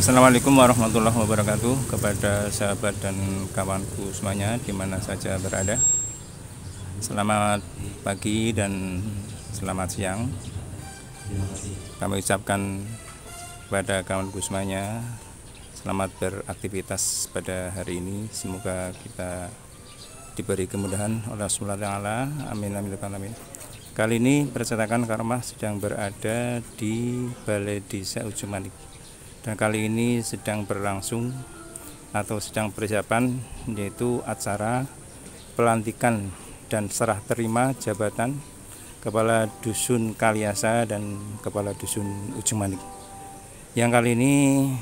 Assalamualaikum warahmatullahi wabarakatuh kepada sahabat dan kawanku semuanya di mana saja berada. Selamat pagi dan selamat siang. Kami ucapkan kepada kawanku semuanya selamat beraktivitas pada hari ini. Semoga kita diberi kemudahan oleh Allah Subhanahu wa taala. Amin amin amin. Kali ini percetakan Karomah sedang berada di Balai Desa Ujung Manik. Dan kali ini sedang berlangsung atau sedang persiapan yaitu acara pelantikan dan serah terima jabatan Kepala Dusun Kaliasa dan Kepala Dusun Ujung Manik. Yang kali ini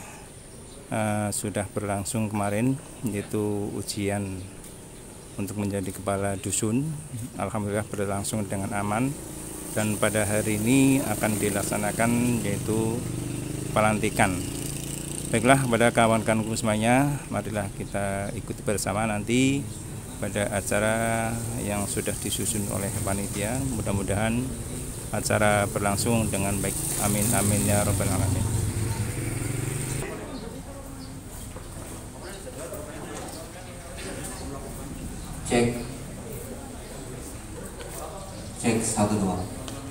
sudah berlangsung kemarin, yaitu ujian untuk menjadi Kepala Dusun. Alhamdulillah berlangsung dengan aman, dan pada hari ini akan dilaksanakan yaitu pelantikan. Baiklah, pada kawan-kawanku semuanya, marilah kita ikuti bersama nanti pada acara yang sudah disusun oleh panitia. Mudah-mudahan acara berlangsung dengan baik. Amin amin ya rabbal alamin. Cek 1 2.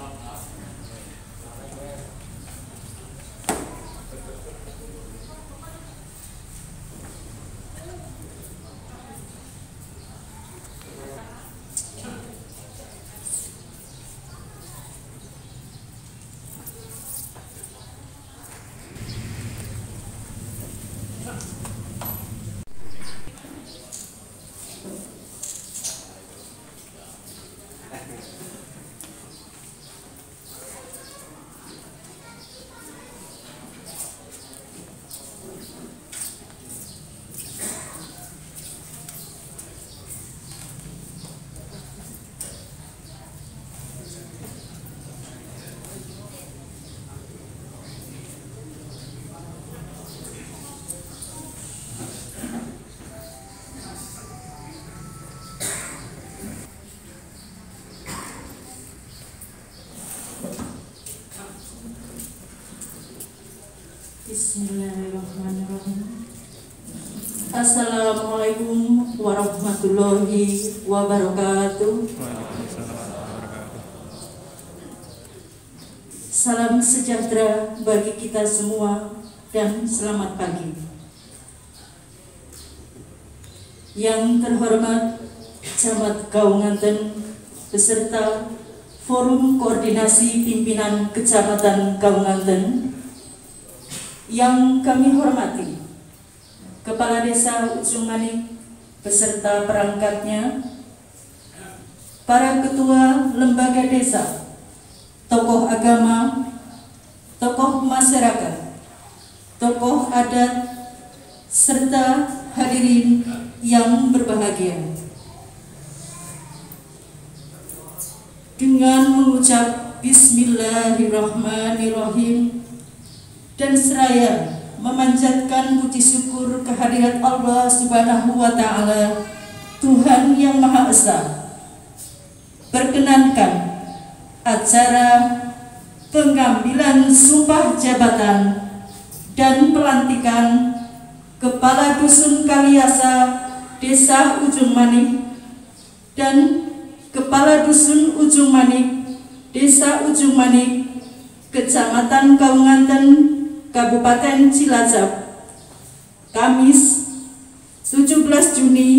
Bismillahirrahmanirrahim. Assalamualaikum warahmatullahi wabarakatuh. Salam sejahtera bagi kita semua dan selamat pagi. Yang terhormat Camat Kaunganten beserta Forum Koordinasi Pimpinan Kecamatan Kaunganten, yang kami hormati Kepala Desa Ujung Manik beserta perangkatnya, para ketua lembaga desa, tokoh agama, tokoh masyarakat, tokoh adat, serta hadirin yang berbahagia. Dengan mengucap Bismillahirrahmanirrahim dan seraya memanjatkan puji syukur kehadirat Allah Subhanahu wa taala, Tuhan yang Maha Esa, perkenankan acara pengambilan sumpah jabatan dan pelantikan Kepala Dusun Kaliasa Desa Ujung Manik dan Kepala Dusun Ujung Manik Desa Ujung Manik, Kecamatan Kaunganten, Kabupaten Cilacap, Kamis 17 Juni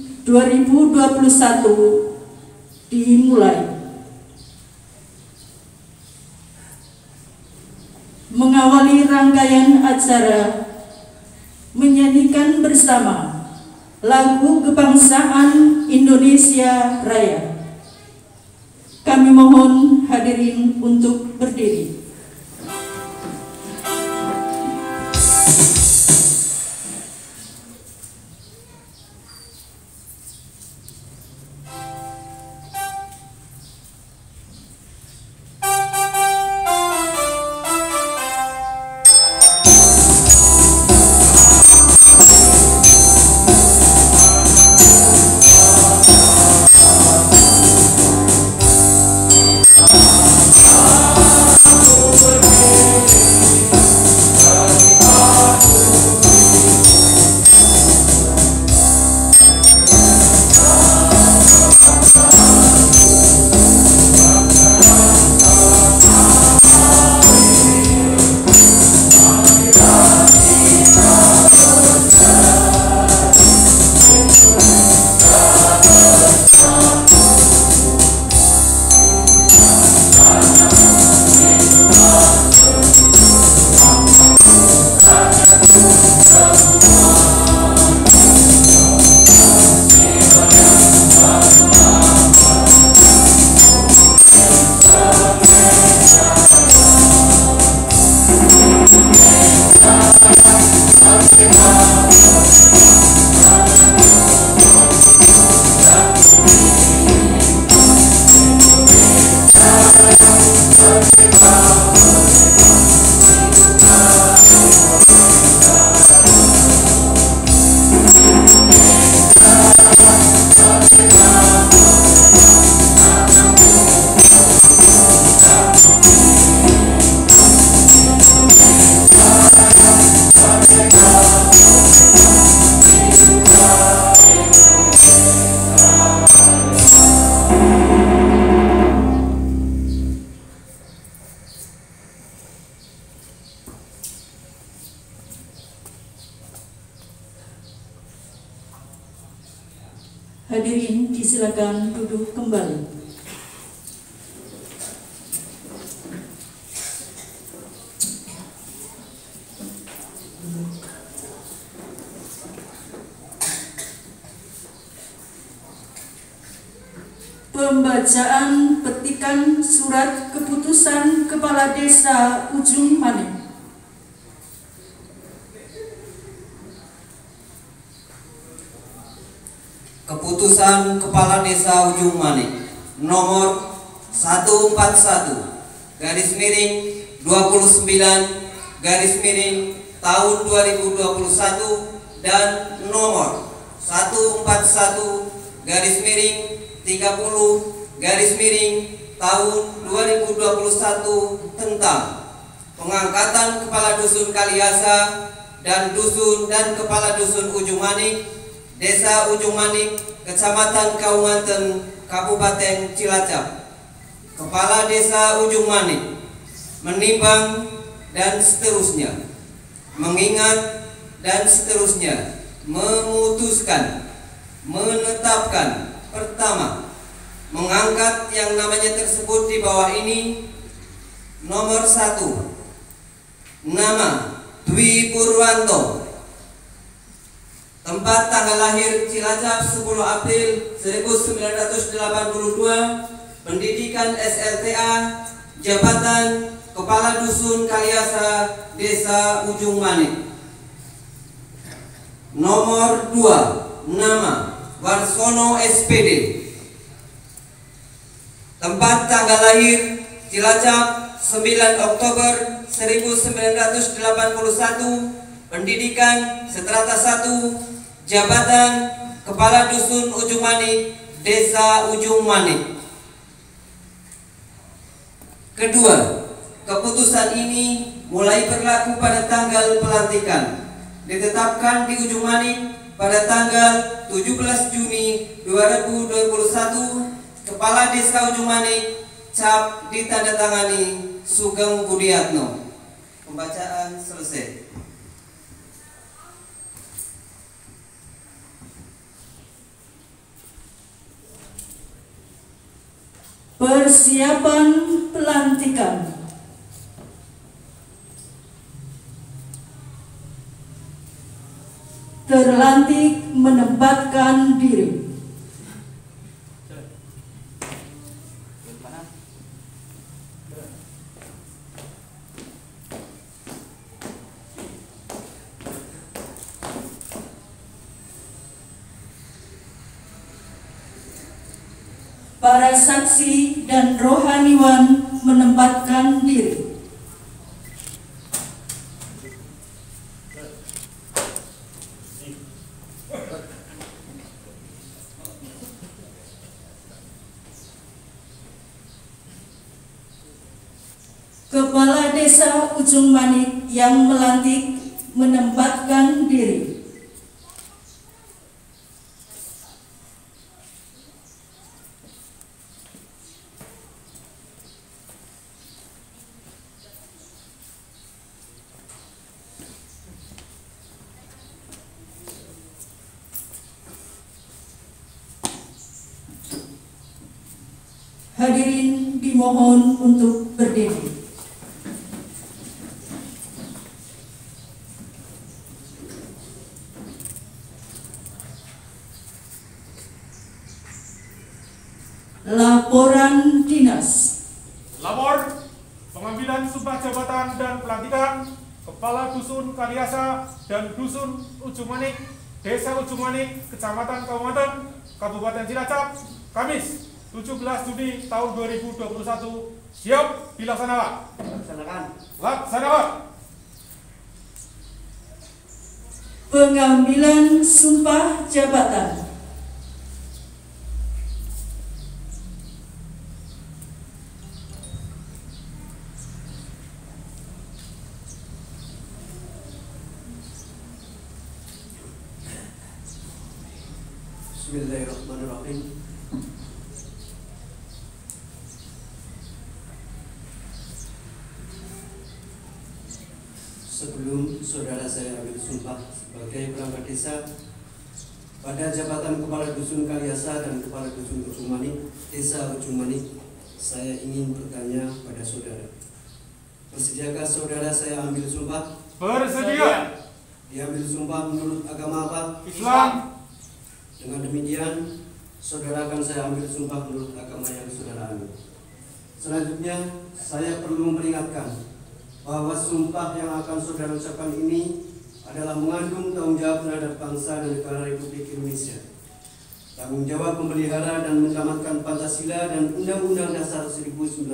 2021 dimulai. Mengawali rangkaian acara, menyanyikan bersama lagu kebangsaan Indonesia Raya. Kami mohon hadirin untuk berdiri. Hadirin disilakan duduk kembali. Pembacaan petikan surat keputusan Kepala Desa Ujung Manik. Keputusan Kepala Desa Ujung Manik nomor 141 garis miring 29 garis miring tahun 2021 dan nomor 141 garis miring 30 garis miring tahun 2021 tentang pengangkatan Kepala Dusun Kaliasa dan Dusun dan Kepala Dusun Ujung Manik, Desa Ujung Manik, Kecamatan Kaunganten, Kabupaten Cilacap. Kepala Desa Ujung Manik menimbang dan seterusnya, mengingat dan seterusnya, memutuskan, menetapkan. Pertama, mengangkat yang namanya tersebut di bawah ini. Nomor 1, nama Dwi Purwanto, tempat tanggal lahir Cilacap 10 April 1982, pendidikan SLTA, jabatan Kepala Dusun Kaliasa, Desa Ujung Manik. Nomor 2, nama Warsono SPD, tempat tanggal lahir Cilacap 9 Oktober 1981, pendidikan Strata 1, jabatan Kepala Dusun Ujung Manik, Desa Ujung Manik. Kedua, keputusan ini mulai berlaku pada tanggal pelantikan, ditetapkan di Ujung Manik pada tanggal 17 Juni 2021. Kepala Desa Ujung Manik cap ditandatangani Sugeng Budiatno. Pembacaan selesai. Persiapan pelantikan. Terlantik menempatkan diri. Para saksi dan rohaniwan menempatkan diri. Kepala Desa Ujung Manik yang melantik menempatkan diri. Hadirin dimohon untuk berdiri. Laporan dinas. Lapor pengambilan sumpah jabatan dan pelantikan Kepala Dusun Kaliasa dan Dusun Ujung Manik, Desa Ujung Manik, Kecamatan Kaunganten, Kabupaten Cilacap, Kamis 17 Juni tahun 2021. Siap dilaksanakan. Laksanakan. Pengambilan sumpah jabatan. Bismillahirrahmanirrahim. Sebelum saudara saya ambil sumpah sebagai perangkat desa, pada jabatan Kepala Dusun Kaliasa dan Kepala Dusun Ujung Manik, Desa Ujung Manik, saya ingin bertanya pada saudara. Bersediakah saudara saya ambil sumpah? Bersedia. Diambil sumpah menurut agama apa? Islam. Dengan demikian, saudara akan saya ambil sumpah menurut agama yang saudara ambil. Selanjutnya, saya perlu memperingatkan bahwa sumpah yang akan saudara ucapkan ini adalah mengandung tanggung jawab terhadap bangsa dan negara Republik Indonesia. Tanggung jawab memelihara dan menyelamatkan Pancasila dan Undang-Undang Dasar 1945,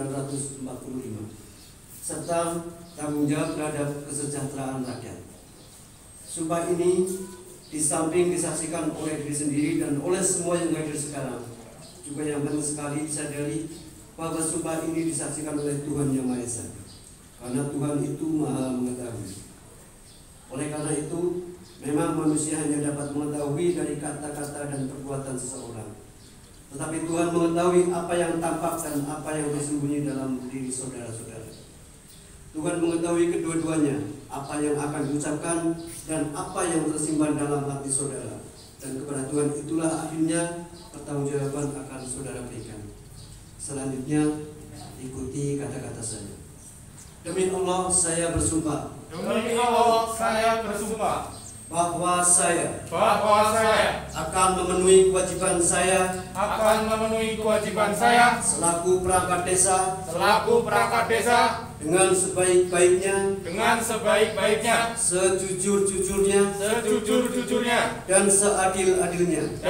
serta tanggung jawab terhadap kesejahteraan rakyat. Sumpah ini di samping disaksikan oleh diri sendiri dan oleh semua yang hadir sekarang, juga yang penting sekali disadari bahwa sumpah ini disaksikan oleh Tuhan Yang Maha Esa, karena Tuhan itu Maha mengetahui. Oleh karena itu, memang manusia hanya dapat mengetahui dari kata-kata dan perbuatan seseorang, tetapi Tuhan mengetahui apa yang tampak dan apa yang bersembunyi dalam diri saudara-saudara. Tuhan mengetahui kedua-duanya, apa yang akan diucapkan dan apa yang tersimpan dalam hati saudara. Dan kepada Tuhan itulah akhirnya pertanggungjawaban akan saudara berikan. Selanjutnya, ikuti kata-kata saya. Demi Allah, saya bersumpah. Demi Allah, saya bersumpah Bahwa saya akan memenuhi kewajiban saya selaku perangkat desa dengan sebaik-baiknya, sejujur-jujurnya, dan seadil-adilnya.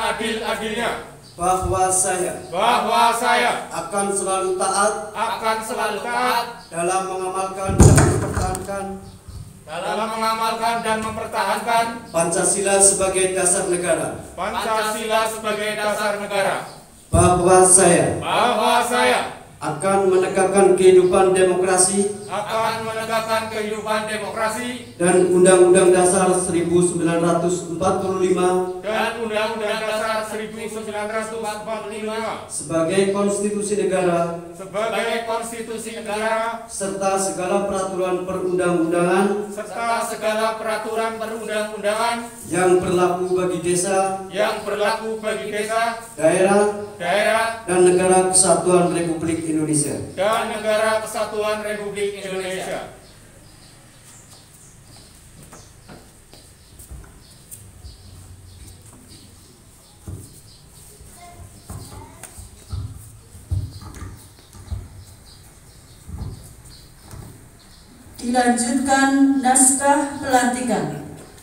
Bahwa saya akan selalu taat dalam mengamalkan dan mempertahankan Pancasila sebagai dasar negara. Bahwa saya akan menegakkan kehidupan demokrasi dan Undang-Undang Dasar 1945 sebagai konstitusi negara serta segala peraturan perundang-undangan yang berlaku bagi desa, daerah, dan negara kesatuan Republik Indonesia. Dilanjutkan naskah pelantikan.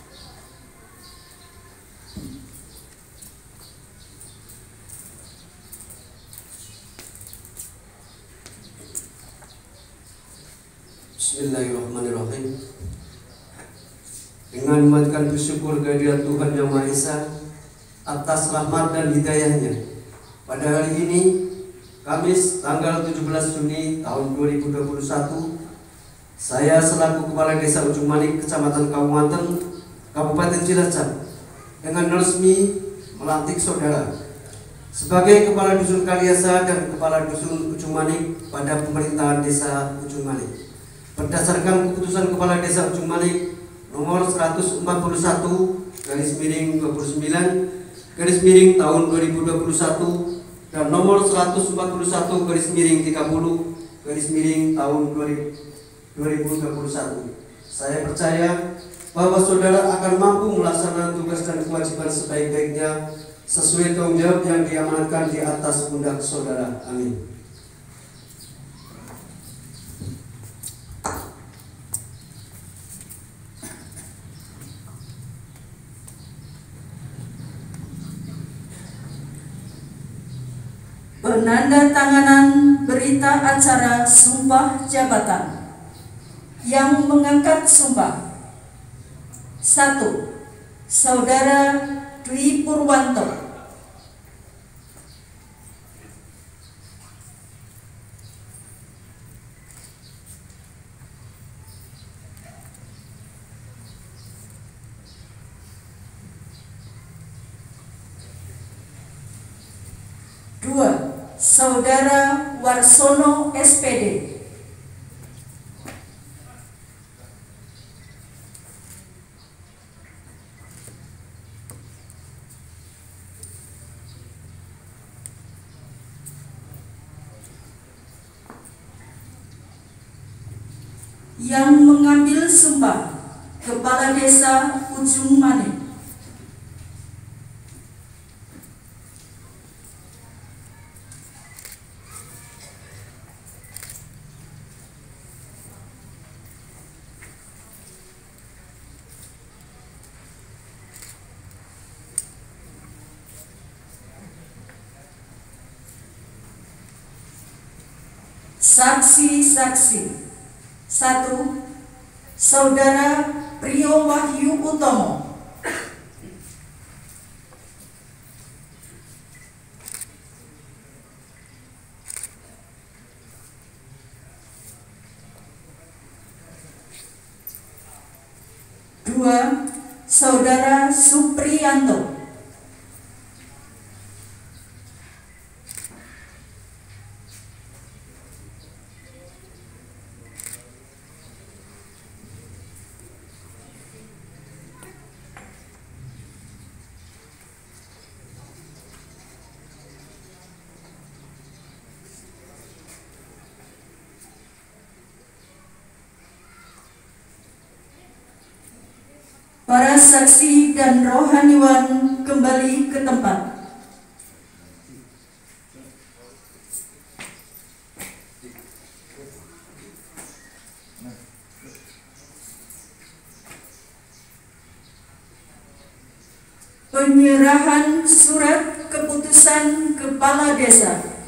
Bismillahirrahmanirrahim. Dengan memanjatkan bersyukur kehadirat Tuhan Yang Maha Esa atas rahmat dan hidayahnya, pada hari ini, Kamis tanggal 17 Juni tahun 2021, saya selaku Kepala Desa Ujung Manik, Kecamatan Kaumanten, Kabupaten Cilacap, dengan resmi melantik saudara sebagai Kepala Dusun Kaliasa dan Kepala Dusun Ujung Manik pada pemerintahan Desa Ujung Manik. Berdasarkan keputusan Kepala Desa Ujung Manik nomor 141/29 tahun 2021 dan nomor 141/30 tahun 2021. Saya percaya bahwa saudara akan mampu melaksanakan tugas dan kewajiban sebaik-baiknya sesuai tanggung jawab yang diamanatkan di atas pundak saudara. Amin. Penandatanganan berita acara sumpah jabatan. Yang mengangkat sumpah: 1. Saudara Dwi Purwanto. 2. Saudara Warsono SPD. yang mengambil sumpah Kepala Desa Ujung Manik. Saksi-saksi. 1. Saudara Priyo Wahyu Utomo. 2. Saudara Supriyanto. 3. Para saksi dan rohaniwan kembali ke tempat. Penyerahan surat keputusan Kepala Desa.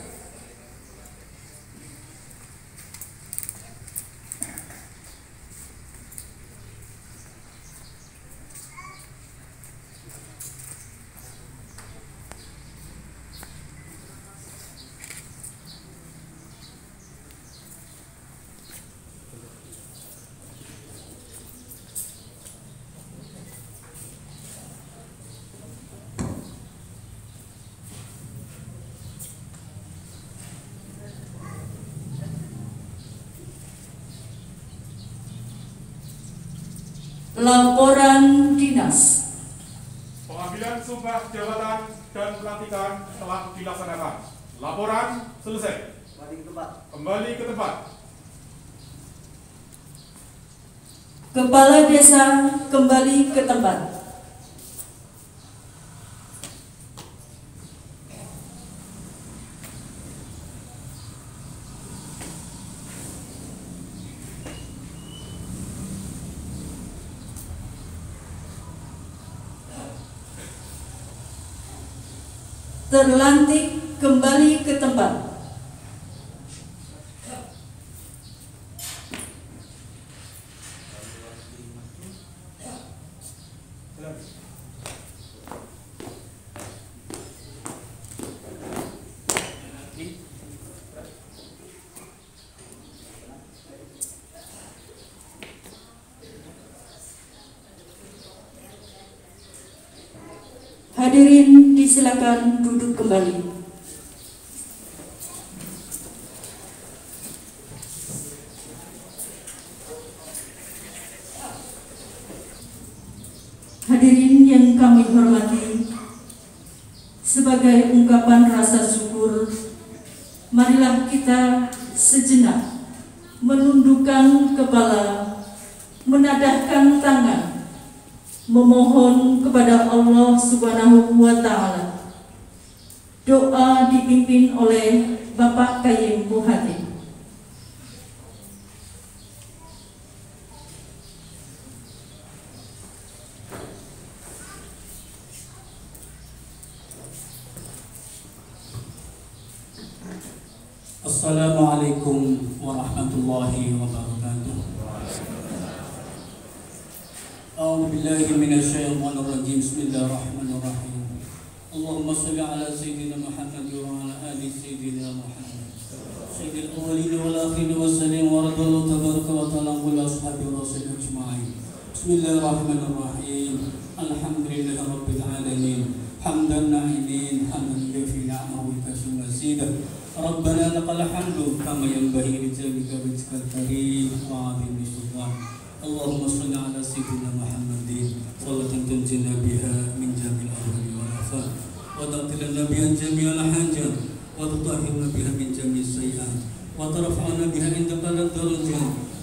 Laporan dinas. Pengambilan sumpah jabatan dan pelantikan telah dilaksanakan. Laporan selesai. Kembali ke tempat. Kepala Desa kembali ke tempat. Terlantik kembali ke tempat. Hadirin disilakan duduk kembali. Hadirin yang kami hormati, sebagai ungkapan rasa syukur, marilah kita sejenak menundukkan kepala, menadahkan tangan, memohon kepada Allah Subhanahu wa Ta'ala. Doa dipimpin oleh Bapak Kayyim Muhadim. Assalamualaikum warahmatullahi wabarakatuh. A'udzu billahi minasyaitonir rajim. Bismillahirrahmanirrahim. Allahumma shalli ala sayyidina Muhammad wa ala ali sayyidina Muhammad. Sayyidil awwalin wal akhirin wassalam wa radallahu tabaraka wa ta'ala wa ashabi rasul ajma'in. Bismillahirrahmanirrahim. Alhamdulillahi rabbil alamin. Hamdan na'imin hamdan yafi ni'amahu wa kashu masida. Rabbana lakal hamdu kama yanbaghi li jalika wajhikal karim wa 'azimi sultan. Allahumma shalli ala sayyidina Muhammadin salatan tunjina biha min jamil ahli wal afat wa taqtilana biha jami'al hajat wa tutahhirna biha min jami'is sayyi'at wa tarfa'na biha indaka darajat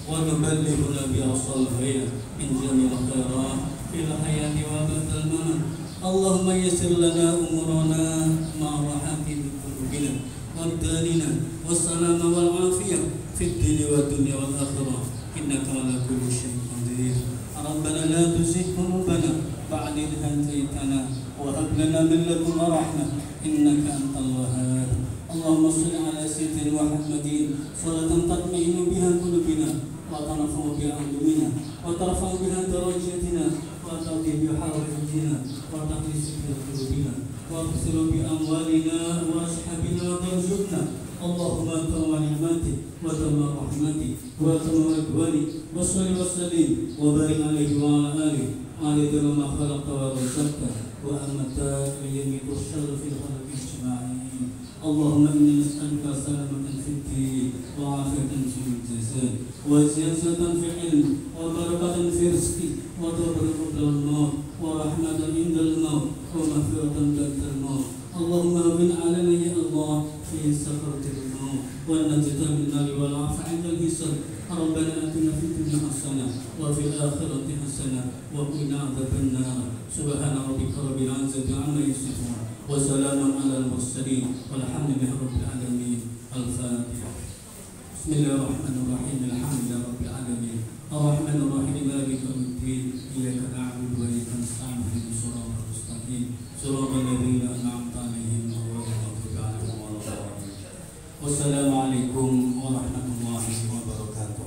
وتبلغنا بأقصى الغاية من جميع الخيرات في الحياة وبعد الممات. اللهم يسر لنا أمورنا مع راحة قلوبنا وأبداننا والسلام والعافية في الدين والدنيا والآخرة إنك على كل شيء قدير. ربنا لا تزغ قلوبنا بعد إذ هديتنا وهب لنا من لدنك رحمة إنك أنت الوهاب. اللهم صل على سيدنا محمد صلاة تطمئن بها قلوبنا وترفع بها علومنا وترفع بها درجاتنا وتقضي بحوائجنا وتخلص بها قلوبنا واغفر بأموالنا وأصحابنا وترزقنا. اللهم تم نعمتك وتم رحمتك وتم رضوانك وصل وسلم وبارك عليه وعلى آله عدد ما خلق ورزقك وأمت بيمينك الشر في الخلق أجمعين. اللهم إنا نسألك سلامة في الدين وعافية في الجسد وزيادة في العلم وبركة في رزق وتبرك قبل الموت ورحمة عند الموت ومغفرة بعد الموت. اللهم هون علينا يا الله في سكرة الموت والنجاة من النار والعفو عند الحساب. ربنا آتنا في الدنيا حسنة وفي الآخرة حسنة وقنا عذاب النار. سبحان ربك رب العزة عما يصفون وسلام على المرسلين والحمد لله رب العالمين. الفاتحة. بسم الله الرحمن الرحيم. الحمد لله رب العالمين الرحمن الرحيم مالك يوم الدين إياك نعبد وإياك نستعين اهدنا الصراط المستقيم صراط الذين أنعمت عليهم غير المغضوب عليهم ولا الضالين. والسلام عليكم ورحمة الله وبركاته.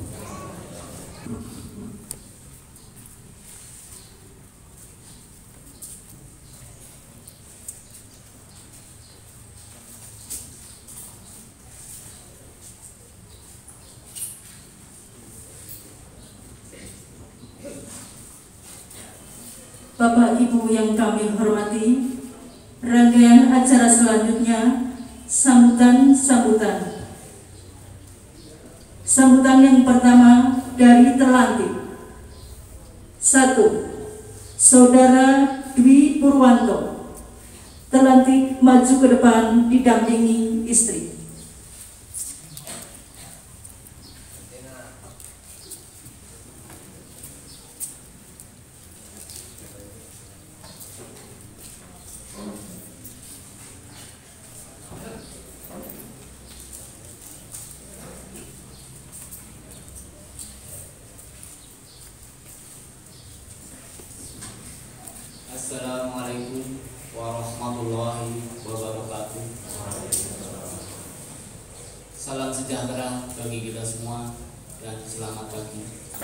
Bapak Ibu yang kami hormati, rangkaian acara selanjutnya sambutan. Sambutan yang pertama dari Terlantik. 1. Saudara Dwi Purwanto. Terlantik maju ke depan didampingi istri. Assalamualaikum warahmatullahi wabarakatuh. Salam sejahtera bagi kita semua dan selamat pagi.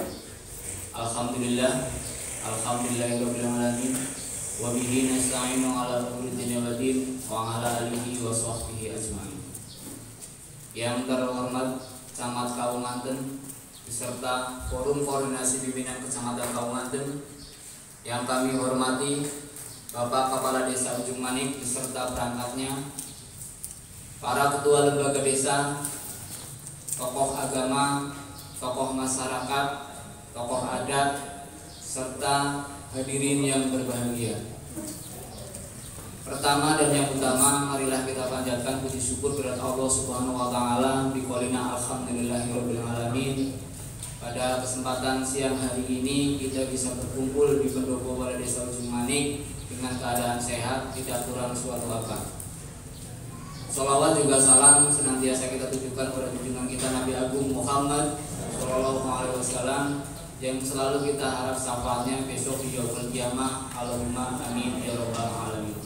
Alhamdulillahirabbil alamin wa bihi nasta'inu ala umuri dunya wad din wa ala alihi wa sahbihi ajmain. Yang terhormat Camat Kaunganten beserta Forum Koordinasi Pimpinan Kecamatan Kaunganten, yang kami hormati Bapak Kepala Desa Ujung Manik beserta perangkatnya, para ketua lembaga desa, tokoh agama, tokoh masyarakat, tokoh adat, serta hadirin yang berbahagia. Pertama dan yang utama, marilah kita panjatkan puji syukur kepada Allah Subhanahu wa taala biqaulina alhamdulillahirabbil alamin. Pada kesempatan siang hari ini kita bisa berkumpul di pendopo Balai Desa Ujung Manik dengan keadaan sehat, tidak kurang suatu apa. Sholawat juga salam senantiasa kita tujukan pada junjungan kita Nabi Agung Muhammad Sallallahu Alaihi Wasallam yang selalu kita harap syafaatnya besok di yaumul qiyamah. Allahumma amin ya rabbal alamin.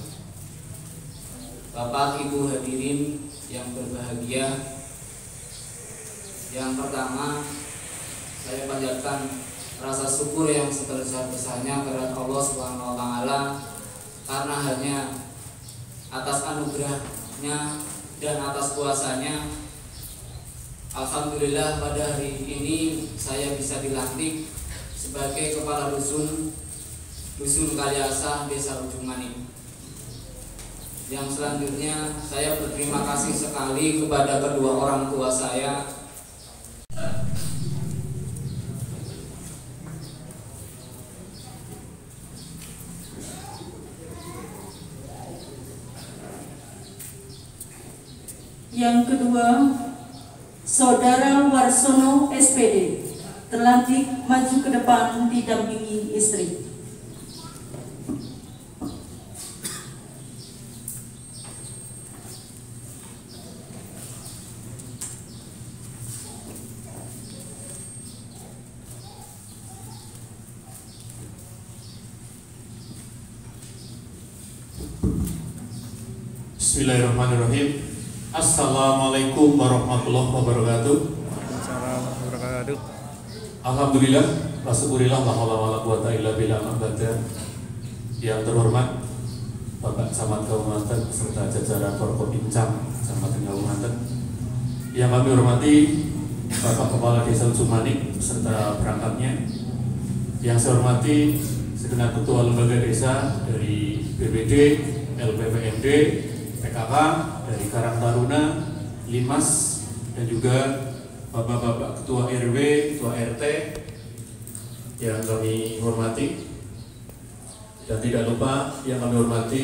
Bapak Ibu hadirin yang berbahagia, yang pertama saya panjatkan rasa syukur yang sebesar-besarnya kepada Allah Subhanahu wa taala karena hanya atas anugerahnya dan atas kuasanya, alhamdulillah pada hari ini saya bisa dilantik sebagai kepala dusun Kaliasah Desa Ujung Manik. Yang selanjutnya saya berterima kasih sekali kepada kedua orang tua saya. Yang kedua, Saudara Warsono SPD. terlantik maju ke depan didampingi istri. Bismillahirrahmanirrahim. Assalamualaikum warahmatullahi wabarakatuh. Assalamualaikum warahmatullahi wabarakatuh. Alhamdulillah, wasyukurillah, la haula wala quwata illa billah. Yang terhormat Bapak Camat Kabupaten serta jajaran Forkopimcam Kecamatan Kabupaten. Yang kami hormati Bapak Kepala Desa Ujung Manik serta perangkatnya. Yang saya hormati segenap ketua lembaga desa dari BPD, LPPMD, PKK, dari Karang Taruna, Limas, dan juga Bapak-bapak Ketua RW, Ketua RT yang kami hormati. Dan tidak lupa yang kami hormati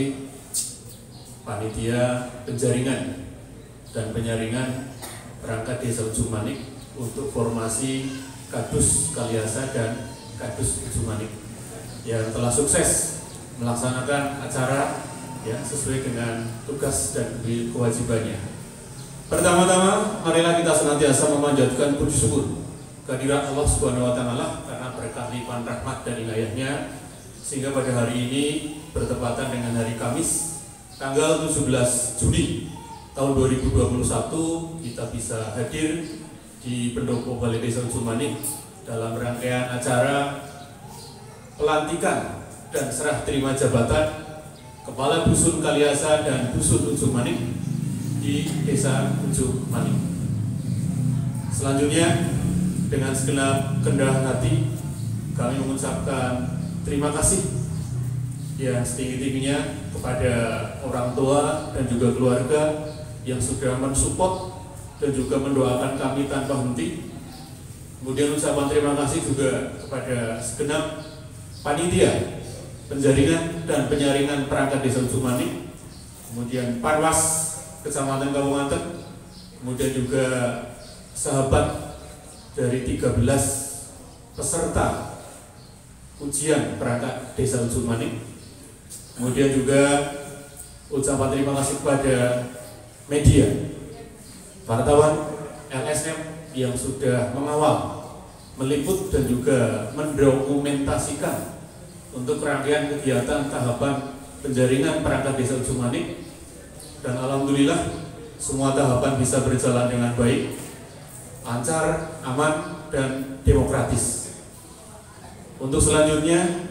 panitia penjaringan dan penyaringan perangkat Desa Ujung Manik untuk formasi Kadus Kaliasa dan Kadus Ujung Manik yang telah sukses melaksanakan acara ya sesuai dengan tugas dan kewajibannya. Pertama-tama, marilah kita senantiasa memanjatkan puji syukur kehadirat Allah Subhanahu wa Ta'ala karena berkat limpahan rahmat dan inayahnya sehingga pada hari ini bertepatan dengan hari Kamis tanggal 17 Juni tahun 2021 kita bisa hadir di Pendopo Balai Desa Ujung Manik dalam rangkaian acara pelantikan dan serah terima jabatan Kepala Dusun Kaliasa dan Dusun Ujung Manik di Desa Ujung Manik. Selanjutnya dengan segenap kerendahan hati kami mengucapkan terima kasih yang setinggi-tingginya kepada orang tua dan juga keluarga yang sudah mensupport dan juga mendoakan kami tanpa henti. Kemudian ucapan terima kasih juga kepada segenap panitia penjaringan dan penyaringan perangkat Desa Ujung Manik, kemudian Panwas Kecamatan Kabupaten, kemudian juga sahabat dari 13 peserta ujian perangkat Desa Ujung Manik, kemudian juga ucapan terima kasih kepada media, wartawan, LSM yang sudah mengawal, meliput dan juga mendokumentasikan untuk rangkaian kegiatan tahapan penjaringan perangkat Desa Ujung Manik. Dan alhamdulillah semua tahapan bisa berjalan dengan baik, lancar, aman, dan demokratis. Untuk selanjutnya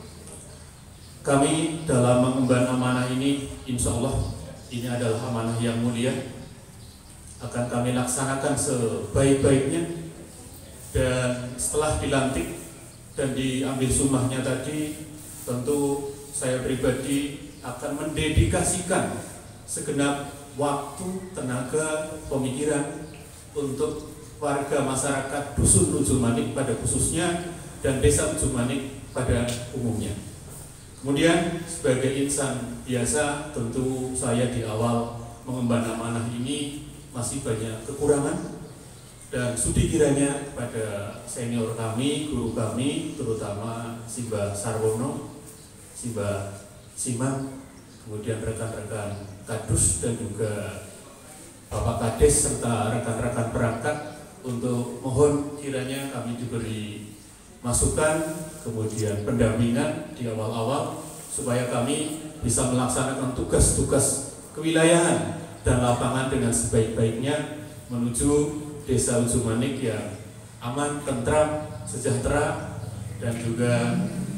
kami dalam mengemban amanah ini, insya Allah ini adalah amanah yang mulia, akan kami laksanakan sebaik-baiknya. Dan setelah dilantik dan diambil sumpahnya tadi, tentu saya pribadi akan mendedikasikan segenap waktu, tenaga, pemikiran untuk warga masyarakat Dusun Ujung Manik pada khususnya dan Desa Ujung Manik pada umumnya. Kemudian sebagai insan biasa, tentu saya di awal mengemban amanah ini masih banyak kekurangan, dan sudi kiranya pada senior kami, guru kami, terutama Simbah Sarwono, Simbah Simang, kemudian rekan-rekan Kadus dan juga Bapak Kades serta rekan-rekan perangkat untuk mohon kiranya kami diberi masukan, kemudian pendampingan di awal-awal supaya kami bisa melaksanakan tugas-tugas kewilayahan dan lapangan dengan sebaik-baiknya menuju Desa Ujung Manik yang aman, tentram, sejahtera dan juga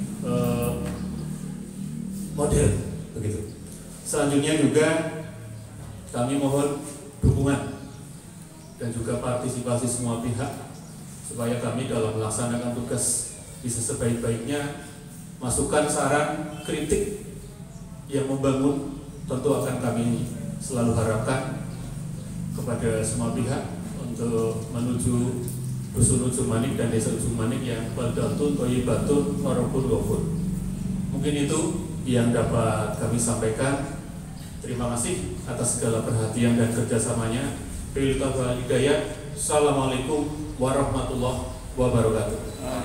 modern begitu. Selanjutnya juga kami mohon dukungan dan juga partisipasi semua pihak supaya kami dalam melaksanakan tugas bisa sebaik-baiknya. Masukan, saran, kritik yang membangun tentu akan kami selalu harapkan kepada semua pihak untuk menuju Dusun Ujung Manik dan Desa Ujung Manik yang baldatun, thayyibatun, warabun ghafur. Mungkin itu yang dapat kami sampaikan. Terima kasih atas segala perhatian dan kerjasamanya. Assalamualaikum warahmatullahi wabarakatuh.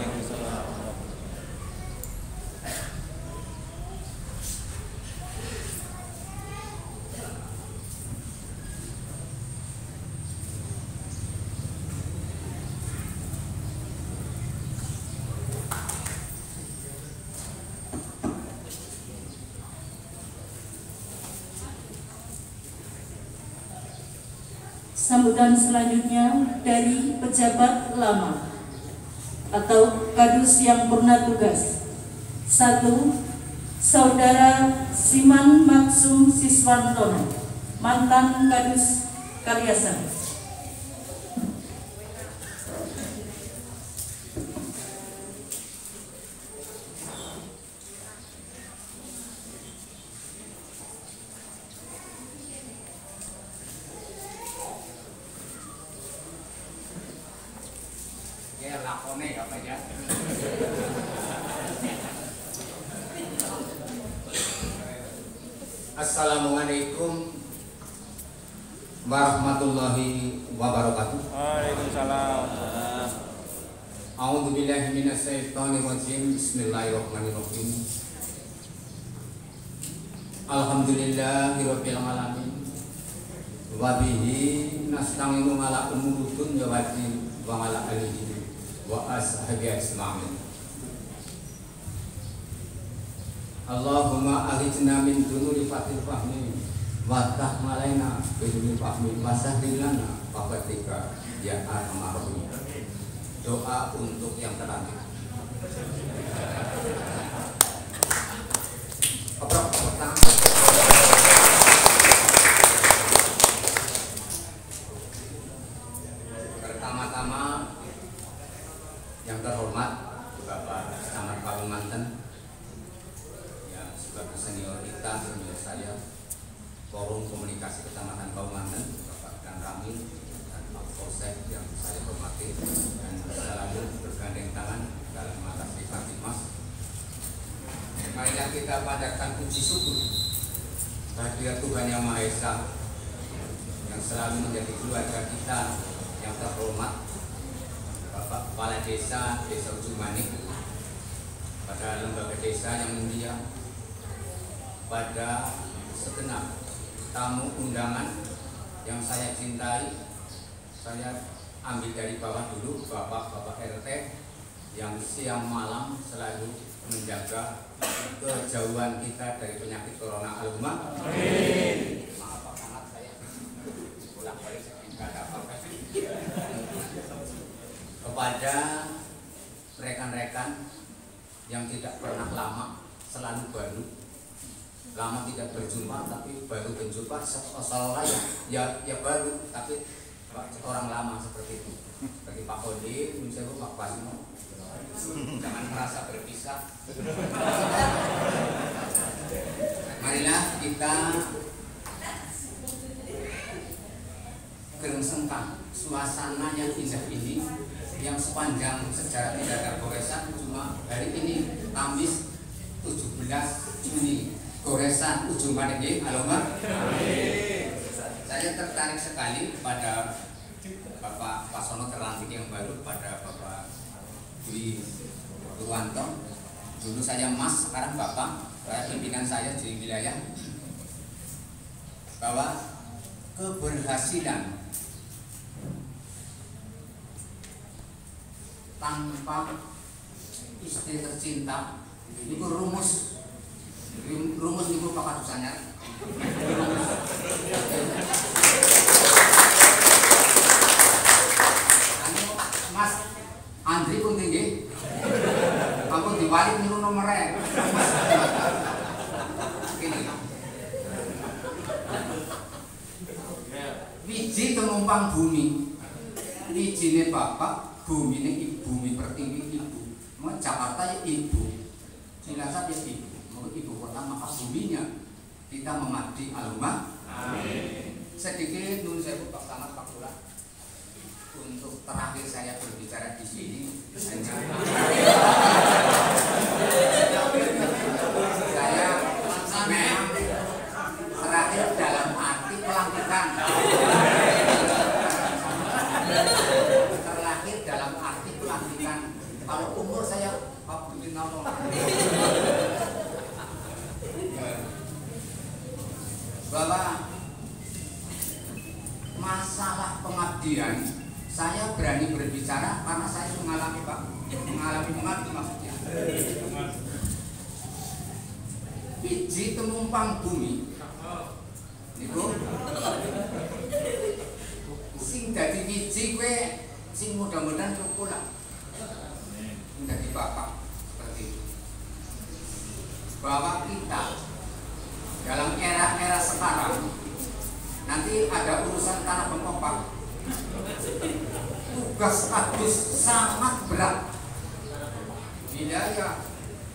Sambutan selanjutnya dari pejabat lama atau kadus yang purna tugas. 1. Saudara Siman Maksum Siswantono, mantan kadus Kaliasan. Assalamualaikum warahmatullahi wabarakatuh. Waalaikumsalam. A'udzubillahi minasyaitonirrajim. Bismillahirrahmanirrahim. Alhamdulillahirabbil alamin. Wa bihi nasta'inu ala umuri dunya wa din wa ala alihi wa ashabihi ajma'in. Allahumma akhrijna min dunuri fatil fahmi wa tahmalaina biduni fahmi masahdilana fafatika ya arhamar rahimin. Doa untuk yang terakhir. Pertama-tama yang terhormat Bapak Camat Kalimantan, senior kita, senior saya, Forum Komunikasi Kecamatan Kalimantan, Bapak Dan Ramil dan Pak Polsek yang saya hormati, dan selalu bergandeng tangan dalam mengatasi Mas. Marilah kita panjatkan puji syukur kehadirat Tuhan Yang Maha Esa yang selalu menjadi keluarga kita yang terhormat, Bapak Kepala Desa Ujung Manik, pada lembaga desa yang mulia, pada segenap tamu undangan yang saya cintai. Saya ambil dari bawah dulu, Bapak-Bapak RT yang siang malam selalu menjaga kejauhan kita dari penyakit corona. Allahumma amin. Maaf Pak Camat, saya pulang balik tidak ada apa-apa. Kepada rekan-rekan yang tidak pernah lama, selalu baru, lama tidak berjumpa tapi baru berjumpa, seolah-olah ya baru tapi orang lama seperti itu, seperti Pak Kondi, Pak Basmo. Jangan merasa berpisah. Marilah kita gerengsengkan suasana yang indah ini, yang sepanjang sejarah tidak ada goresan. Cuma hari ini Kamis 17 Juni goresan Ujung Manik. Allahumma amin. Saya tertarik sekali pada Bapak Pasono terlantik yang baru, pada Bapak Dwi Purwanto. Dulu saya Mas, sekarang Bapak, pimpinan saya di wilayah, bahwa keberhasilan tanpa istri tercinta itu rumus itu Pak Kadusannya. Mas Andri pun tinggi, kamu diwalik niru nomornya. Wiji tenumpang bumi, wijine bapak, bumi ini bumi pertinggi ibu. Mau Jakarta ya ibu, Cilacap ya ibu kota, maka buminya kita memadi. Allahumma amin. Sedikit nun sewu Pak Camat, Pak Lurah. Untuk terakhir saya berbicara di sini hanya saya memang terakhir dalam arti pelantikan. Terakhir dalam arti pelantikan. masalah pengabdian saya berani berbicara karena saya mengalami Pak, mengalami pengabdi maksudnya. Biji temumpang bumi niku sing dadi biji kowe sing mudah-mudahan cukup lah menjadi bapak seperti itu, bahwa kita dalam era sekarang nanti ada urusan tanah pengkopak, tugas kadus sangat berat, biaya,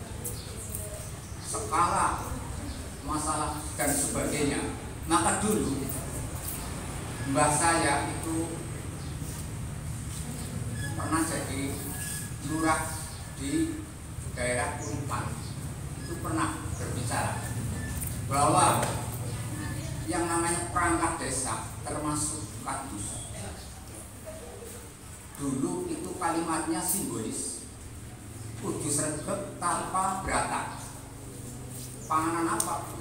skala, masalah dan sebagainya. Maka dulu mbah saya itu pernah jadi lurah di daerah Kurumpan, itu pernah berbicara bahwa yang namanya perangkat desa termasuk kadus dulu itu kalimatnya simbolis, kudu sregep tanpa berata. Panganan apa?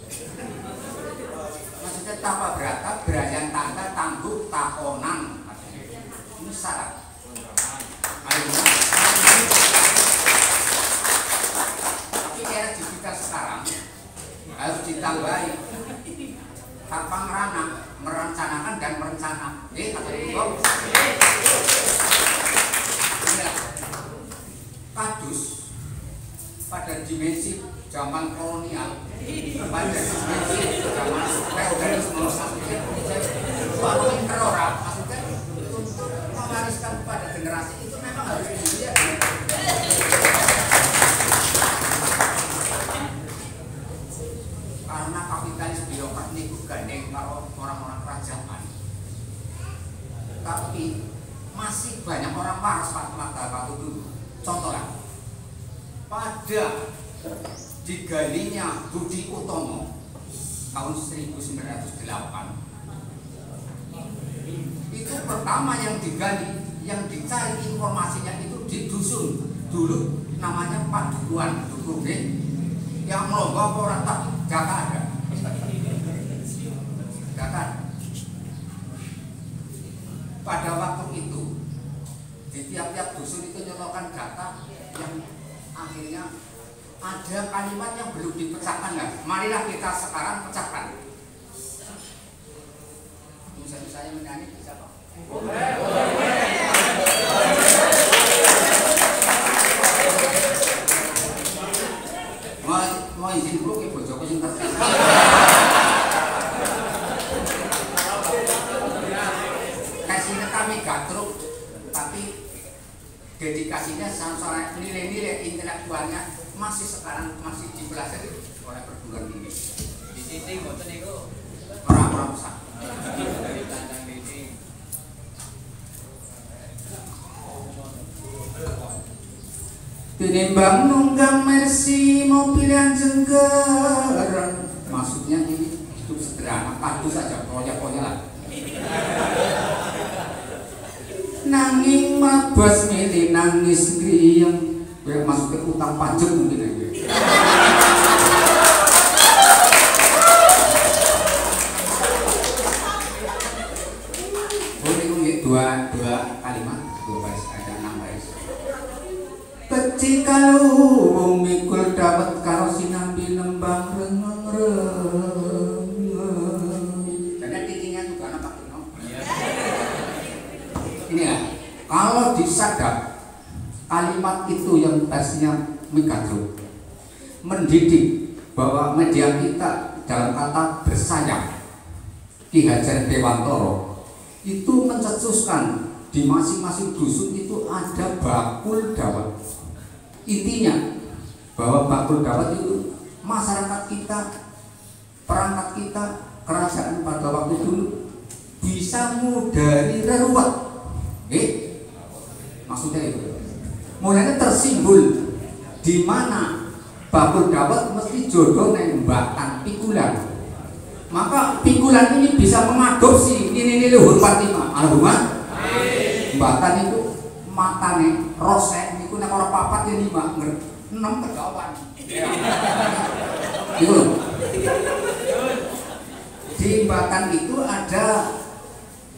Maksudnya tanpa berata, berayan tangga, tangguh, takonan. Ini syarat. Tapi era digital sekarang harus ditambahi tanpa merana, merencanakan dan merencana. Kata Ibu. Kadus pada dimensi zaman kolonial, pada dimensi zaman feodalisme, maksudnya orang, maksudnya untuk mewariskan kepada generasi itu memang harus dilihat. Karena kapitalis birokrat ini gandeng kalau orang-orang kerajaan, tapi masih banyak orang waras pada waktu dulu. Contohnya, pada digalinya Budi Utomo tahun 1908 itu pertama yang digali, yang dicari informasinya itu di dusun dulu namanya Padukuhan Dukuh yang melombok orang tapi data ada. Pada waktu itu di tiap-tiap dusun itu nyolokan data yang akhirnya ada kalimat yang belum dipecahkan kan? Marilah kita sekarang pecahkan. Misalnya saya menyanyi bisa Pak? Mau izin dulu ke bojoku sing kasihnya kami gatruk, tapi dedikasinya sama nilai-nilai intelektualnya masih sekarang masih dipelajari oleh perguruan tinggi. Di sini boten niku orang-orang besar. Tinimbang nunggang mersi mau pilihan jenggeran. Maksudnya ini hidup sederhana, kadus saja proyek-proyek lah. Nanging mabas milih nangis griyeng, kayak masuk ke utang pajak mungkin aja. Boleh dua kalimat, dua baris, ada 6 baris. Peci kalung mikul dapat karo sinambi nembang rengeng. Karena titiknya juga anak pakai no. Ini ya, kalau disadap kalimat itu yang versinya Megatron mendidik bahwa media kita dalam kata bersayap Ki Hajar Dewantoro itu mencetuskan di masing-masing dusun itu ada bakul dawet. Intinya bahwa bakul dawet itu masyarakat kita, perangkat kita, kerajaan pada waktu dulu bisa mudari reruwat. Maksudnya itu mulanya tersimbol di mana bakul dawet mesti jodoh nembakkan pikulan. Maka pikulan ini bisa mengadopsi ini luhur Fatimah. Alhamdulillah. Mbatan itu matane rosek niku nek ora papat ya 5 6 kegawan. Itu di Mbatan itu ada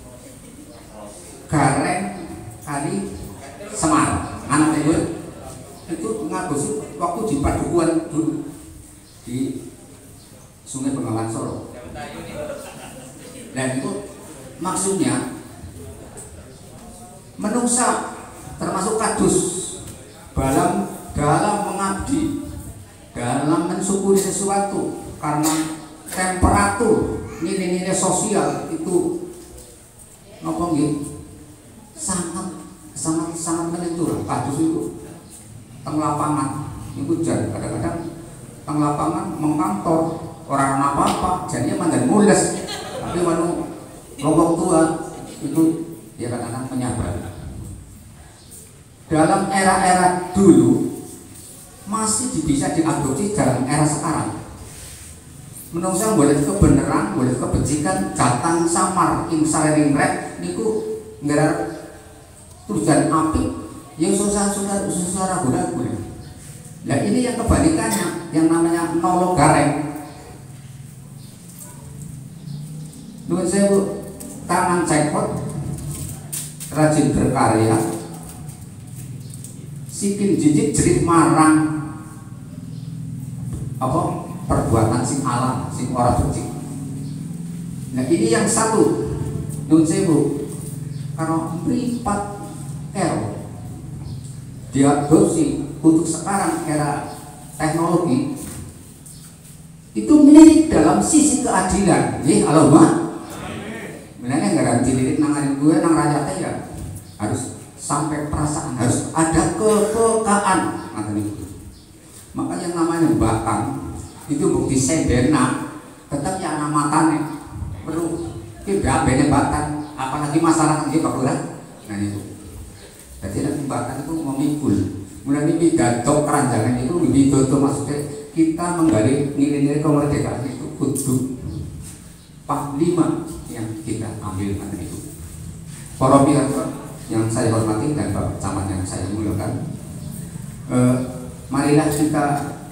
Gareng Kali Semar. Anak itu ngapusi waktu di Padukuhan dulu di Sungai Bengawan Solo. Dan itu maksudnya menungsa termasuk kadus dalam mengabdi, dalam mensyukuri sesuatu, karena temperatur nilai-nilai sosial itu nopo nggih sangat menentu. Kadus itu teng lapangan itu kadang-kadang teng lapangan mengkantor orang apa-apa jadinya mandan mules, tapi waktu kelompok tua itu dia kadang-kadang menyabar. Dalam era-era dulu masih bisa diadopsi dalam era sekarang. Menungsa boleh kebenaran, boleh kebencian, jatang samar, ing salering rek niku nggelar tujuan apik yang susah ragu-ragu. Nah ini yang kebalikannya, yang namanya nolok gareng. Nuwun sewu, tangan cekot, rajin berkarya, sikil jijik jerit marang apa perbuatan sing alam, sing ora becik. Nah ini yang satu, nuwun sewu, karena mripat diadopsi untuk sekarang era teknologi itu melirik dalam sisi keadilan. Allahumma menanya nggak dilirik nanganin gue nang rakyatnya ya harus sampai perasaan, harus ada kepekaan. Maka yang namanya batang itu bukti sederhana tetap ya anak matanya perlu kita beda batang, apalagi masalah ini bakulah. Nah itu jadi anak batang itu memikul mulai pidato keranjangan itu pidato maksudnya kita menggali nilai-nilai kemerdekaan itu kudu panglima yang kita ambil pada itu. Para pihak yang saya hormati dan Bapak Camat yang saya muliakan, marilah kita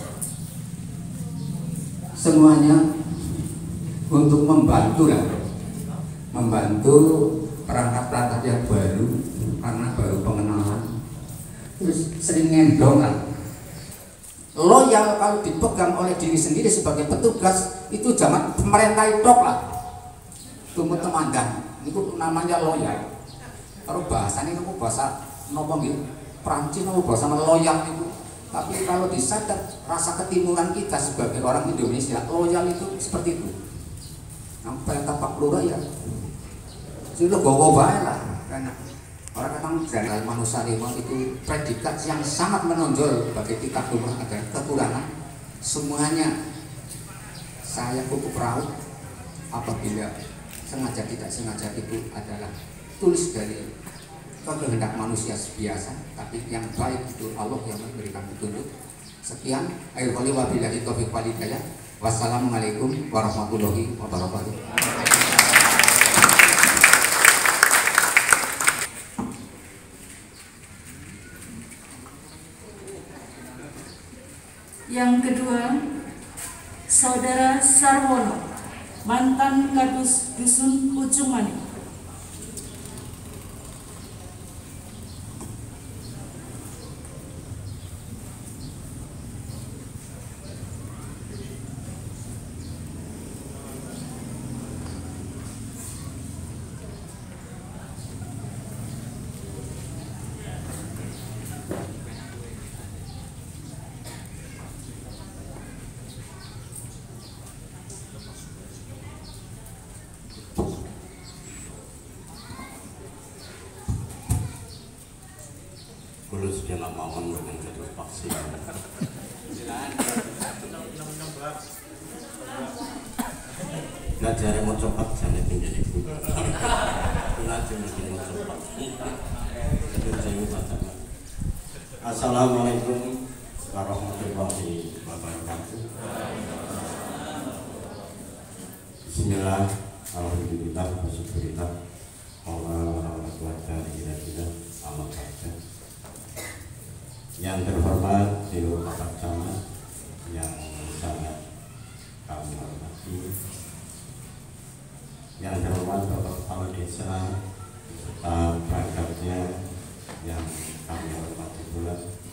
semuanya untuk membantu perangkat-perangkat yang baru, karena baru pengenalan terus sering ngendong lah. Loyal kalau dipegang oleh diri sendiri sebagai petugas itu jangan pemerintah tok lah, tumut temandan itu namanya loyal. Kalau bahasanya itu bahasa nopo gitu Prancis, nopo bahasa loyal itu. Tapi kalau disadar rasa ketimuran kita sebagai orang Indonesia, loyal itu seperti itu. Yang perintah Pak Lurah ya sudah bawa lah, karena orang kadang jalan manusia itu predikat yang sangat menonjol bagi kita rumah ada kekurangan. Semuanya saya cukup raut apabila sengaja tidak sengaja itu adalah tulis dari kehendak manusia biasa, tapi yang baik itu Allah yang memberikan petunjuk. Sekian, akhir kali wabillahi taufiq wal hidayah. Wassalamualaikum warahmatullahi wabarakatuh. Yang kedua, Saudara Sarwono, mantan Kadus Dusun Ujung Manik. Kulo sudah mawon dengan jatuh vaksin. Ngajari mau copat sampai menjadi ibu. Ngajari mau copat. Assalamualaikum warahmatullahi wabarakatuh. Bismillah, alhamdulillah, wasyukurillah, yang terhormat Dewa Bapak Camat yang sangat kami hormati, yang terhormat Bapak Kepala Desa beserta perangkatnya yang kami hormati pula,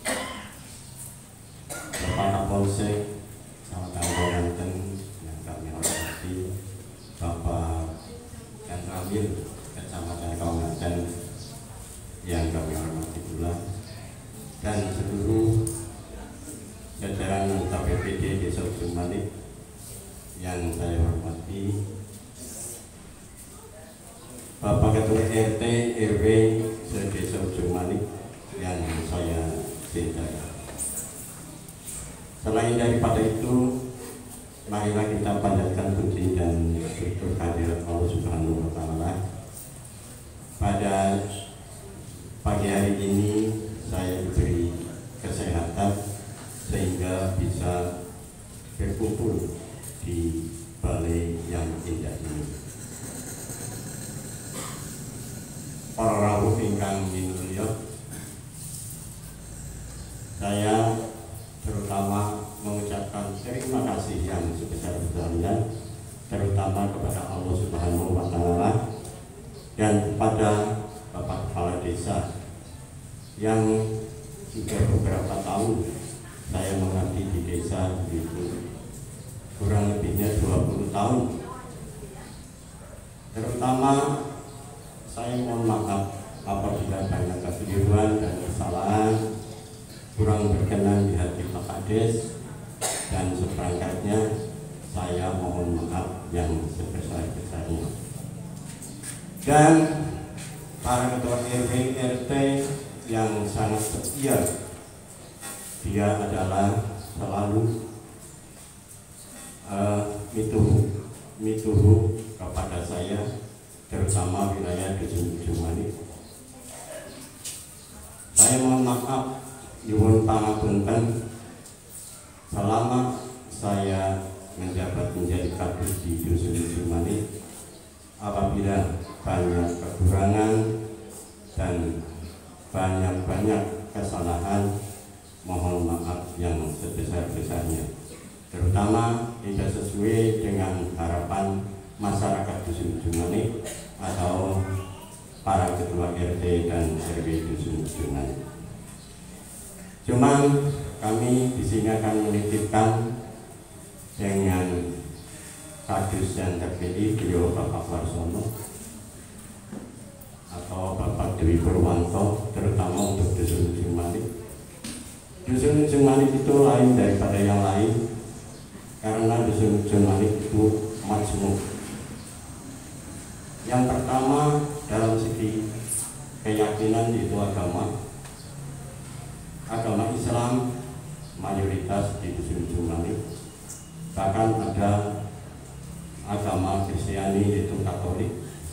Bapak Kapolsek Kecamatan Banten yang kami hormati, Bapak yang Ramil Kecamatan Kaungaten yang kami hormati pula, dan seluruh jajaran anggota PPD Desa Ujung Manik yang saya hormati, Bapak Ketua RT RW Desa Ujung Manik yang saya cintai. Selain daripada itu, marilah kita panjatkan puji dan syukur kehadirat Allah Subhanahu wa Ta'ala. Pada pagi hari ini saya diberi kesehatan sehingga bisa berkumpul di balai yang indah ini. Para rawuh ingkang minulya, saya terutama mengucapkan terima kasih yang sebesar-besarnya, terutama kepada Allah Subhanahu wa Ta'ala dan kepada Bapak Kepala Desa yang sudah beberapa tahun saya mengabdi di desa itu, kurang lebihnya 20 tahun. Terutama saya mohon maaf apabila banyak kekeliruan dan kesalahan, kurang berkenan di hati Pak Kades dan seperangkatnya, saya mohon maaf yang sebesar-besarnya. Dan para ketua RW RT yang sangat setia, dia adalah selalu mituhu kepada saya, terutama wilayah Dusun Ujung Manik. Saya mohon maaf, nyuwun pangapunten, selama saya menjabat menjadi kadus di Dusun Ujung Manik, apabila banyak kekurangan dan banyak kesalahan, mohon maaf yang sebesar-besarnya, terutama tidak sesuai dengan harapan masyarakat Dusun Ujung Manik atau para ketua RT dan RW Dusun Ujung Manik. Cuman kami di sini akan menitipkan dengan kadus yang terpilih, beliau Bapak Warsono atau Bapak Dewi Purwanto, terutama untuk Dusun Ujung Manik. Dusun Ujung Manik itu lain daripada yang lain karena Dusun Ujung Manik itu majmuk. Yang pertama dalam segi keyakinan yaitu agama Islam mayoritas di Dusun Ujung Manik, bahkan ada agama Kristiani yaitu Katolik,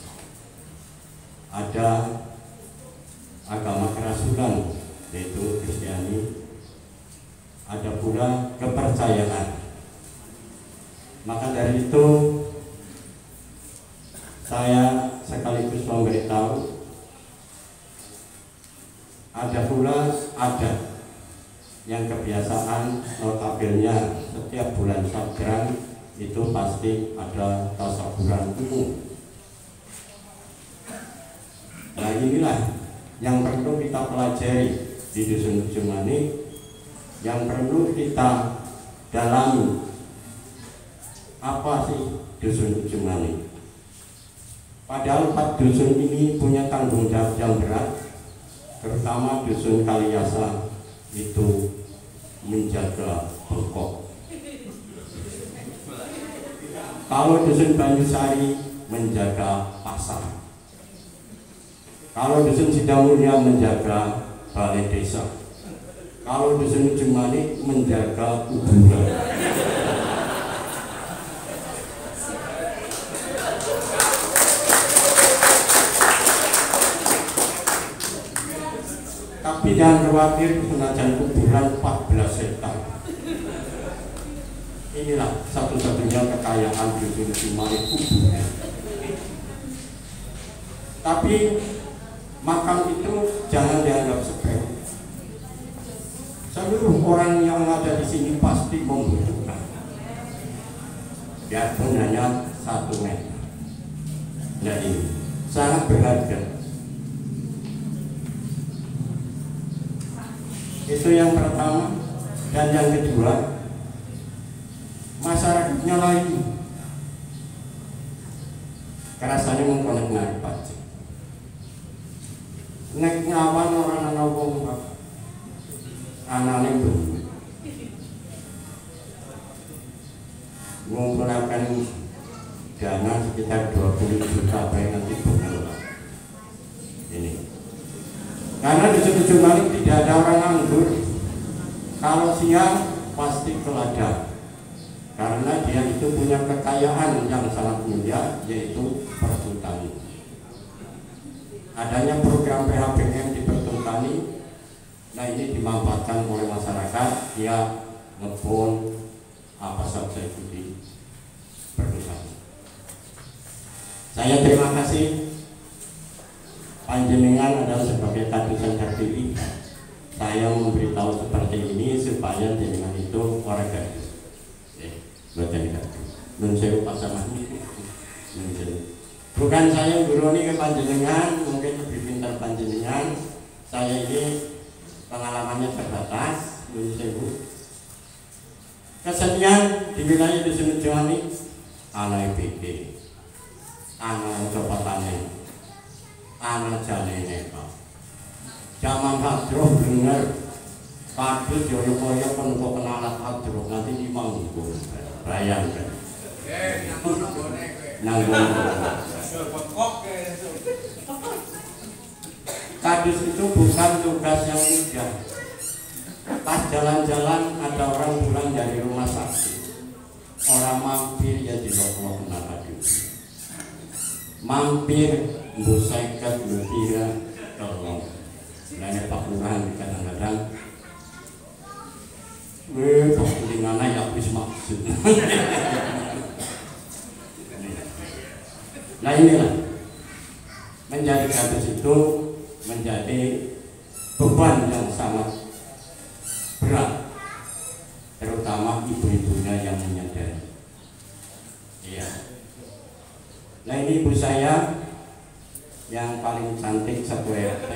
ada agama kerasulan yaitu Kristiani, ada pula kepercayaan. Maka dari itu saya sekaligus memberitahu, ada pula yang kebiasaan notabelnya setiap bulan Sabran itu pasti ada tasaburan umum. Nah, inilah yang perlu kita pelajari di Dusun Ujung Manik, yang perlu kita dalami. Apa sih Dusun Ujung Manik? Padahal 4 dusun ini punya tanggung jawab yang berat, terutama Dusun Kaliasa itu menjaga pokok. Kalau Dusun Banyusari menjaga pasar. Kalau Dusun Sidamulya menjaga balai desa. Kalau Dusun Ujung Manik menjaga kuburan. Tapi jangan khawatir, senajan kuburan 14 hektar. Inilah satu-satunya kekayaan Dusun Ujung Manik, kuburan. Tapi makam itu jangan dianggap sepele. Seluruh orang yang ada di sini pasti membutuhkan. Biarpun hanya 1 meter. Nah, ini sangat berharga. Itu yang pertama. Dan yang kedua, masyarakatnya lagi kerasanya mengkonek naik pajak. Nek ngawan orang ana wong anane duwe. Ngumpulkan dana sekitar 20 juta baik nanti benar. Ini. Karena di Ujung Malik tidak ada orang nganggur. Kalau siang pasti ke ladang. Karena dia itu punya kekayaan yang sangat mulia, yaitu perhutani. Adanya program PHBM di perhutani, nah ini dimanfaatkan oleh masyarakat, dia ngebon apa saja itu di perhutani. Saya terima kasih panjenengan adalah sebagai kadusan terpilih. Saya memberitahu seperti ini supaya jenengan itu orang gadis. Bukan gadis. Nun sewu pasangan. Bukan saya guruni ke panjenengan, mungkin lebih pintar panjenengan. Saya ini pengalamannya terbatas. Nun sewu. Kesenian di wilayah Dusun Ujung anak EPG, anak Copatane, anak Janeneka. Zaman hadroh bener, padus joyo-joyo penuh kenalan hadroh nanti di manggung, bayangkan. Nanggung. Kadus itu bukan tugas yang mudah. Pas jalan-jalan ada orang pulang dari rumah sakit, orang mampir ya di lok-lok kadus. Mampir, busaikat, bukira, tolong. Nanya Pak Lurah kadang-kadang di mana ya habis maksud. Nah inilah menjadi kadus itu menjadi beban yang sangat berat, terutama ibu-ibunya yang menyadari. Iya. Nah ini ibu saya yang paling cantik satu RT.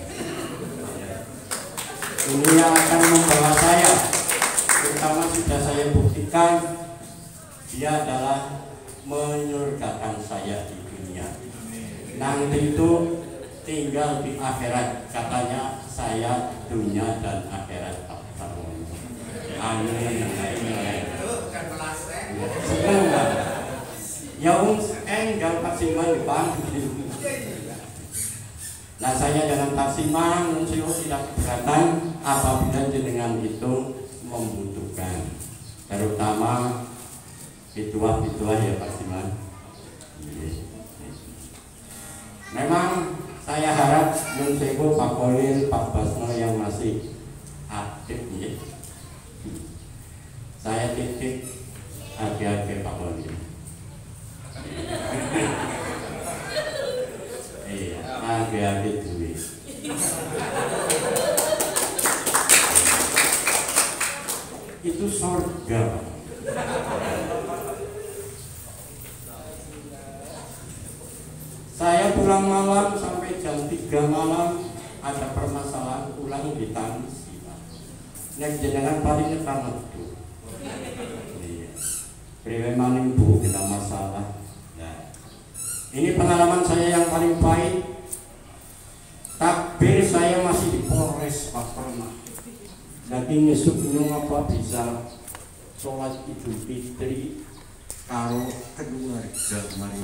Ini yang akan membawa saya, terutama sudah saya buktikan dia adalah menyurgakan saya di dunia. Nanti itu tinggal di akhirat, katanya saya dunia dan akhirat. Amin. Senang nggak? Ya enggak Taksiman dipanggil. Nah saya dengan Taksiman tidak keberatan apabila jenengan itu membutuhkan, terutama pituah-pituah ya Taksiman. Memang saya harap Mensewu Pak Kolil, Pak Basno yang masih aktif ya. Saya titip hati-hati Pak Kolil. Iya, hati-hati duit. Itu surga. Saya pulang malam sampai jam 3 malam ada permasalahan pulang di Tangsi. Nek jenengan paling nyetan itu. Iya. Priwe maning Bu kita masalah. Nah. Ini pengalaman saya yang paling pahit. Takbir saya masih di Polres Pak pernah. Lagi ngesuk apa bisa sholat Idul Fitri karo keluarga.